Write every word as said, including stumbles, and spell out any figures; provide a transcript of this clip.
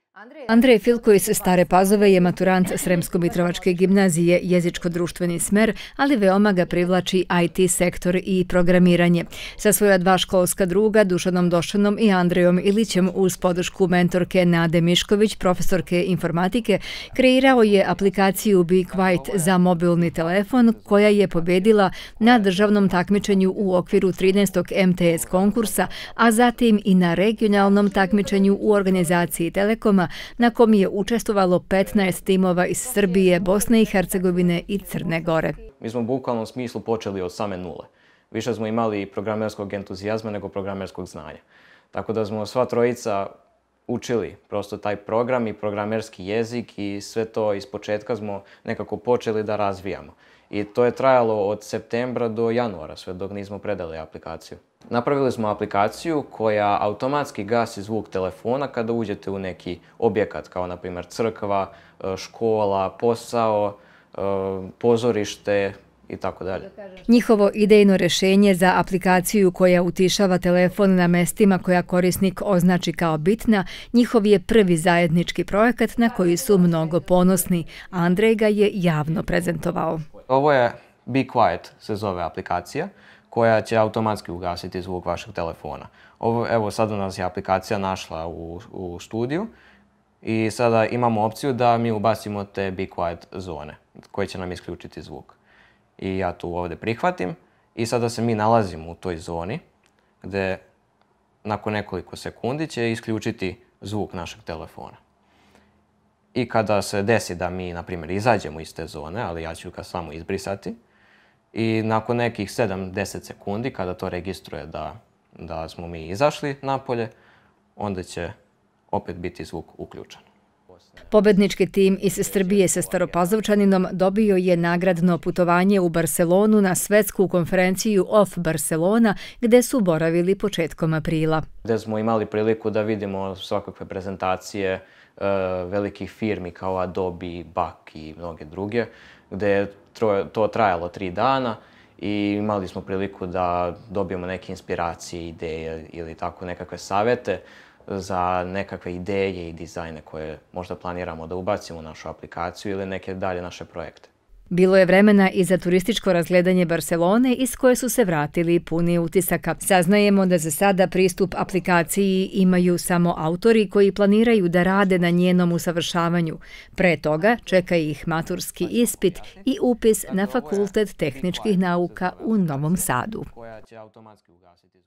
Andrej Filko iz Stare Pazove je maturant Sremsko-Mitrovačke gimnazije, jezičko-društveni smer, ali veoma ga privlači I T sektor i programiranje. Sa svoja dva školska druga, Dušanom Došanom i Andrejom Ilićem, uz podršku mentorke Nade Mišković, profesorke informatike, kreirao je aplikaciju Be Quiet za mobilni telefon, koja je pobedila na državnom takmičenju u okviru trinaestog M T S konkursa, a zatim i na regionalnom takmičenju u organizaciji Telekoma, na kom je učestvovalo petnaest timova iz Srbije, Bosne i Hercegovine i Crne Gore. Mi smo u bukvalnom smislu počeli od same nule. Više smo imali programerskog entuzijazma nego programerskog znanja. Tako da smo sva trojica učili prosto taj program i programerski jezik i sve to iz početka smo nekako počeli da razvijamo. I to je trajalo od septembra do januara, sve dok nismo predali aplikaciju. Napravili smo aplikaciju koja automatski gasi zvuk telefona kada uđete u neki objekat, kao na primjer crkva, škola, posao, pozorište i tako dalje. Njihovo idejno rešenje za aplikaciju koja utišava telefon na mestima koja korisnik označi kao bitna, njihov je prvi zajednički projekat na koji su mnogo ponosni. Andrej ga je javno prezentovao. Ovo je Be Quiet, se zove aplikacija, koja će automatski ugasiti zvuk vašeg telefona. Ovo, evo, sada nas je aplikacija našla u, u studiju i sada imamo opciju da mi ubacimo te Be Quiet zone koje će nam isključiti zvuk. I ja tu ovdje prihvatim i sada se mi nalazimo u toj zoni gdje nakon nekoliko sekundi će isključiti zvuk našeg telefona. I kada se desi da mi, na primjer, izađemo iz te zone, ali ja ću ga samo izbrisati, i nakon nekih sedam do deset sekundi, kada to registruje da, da smo mi izašli napolje, onda će opet biti zvuk uključen. Pobednički tim iz Srbije sa Staropazovčaninom dobio je nagradno putovanje u Barcelonu na svetsku konferenciju Off Barcelona, gde su boravili početkom aprila. Gde smo imali priliku da vidimo svakakve prezentacije uh, velikih firmi kao Adobe, Bak i mnoge druge, gde je to trajalo tri dana i imali smo priliku da dobijemo neke inspiracije, ideje ili tako nekakve savete za nekakve ideje i dizajne koje možda planiramo da ubacimo u našu aplikaciju ili neke dalje naše projekte. Bilo je vremena i za turističko razgledanje Barcelone, iz koje su se vratili puni utisaka. Saznajemo da za sada pristup aplikaciji imaju samo autori koji planiraju da rade na njenom usavršavanju. Pre toga čeka ih maturski ispit i upis na Fakultet tehničkih nauka u Novom Sadu.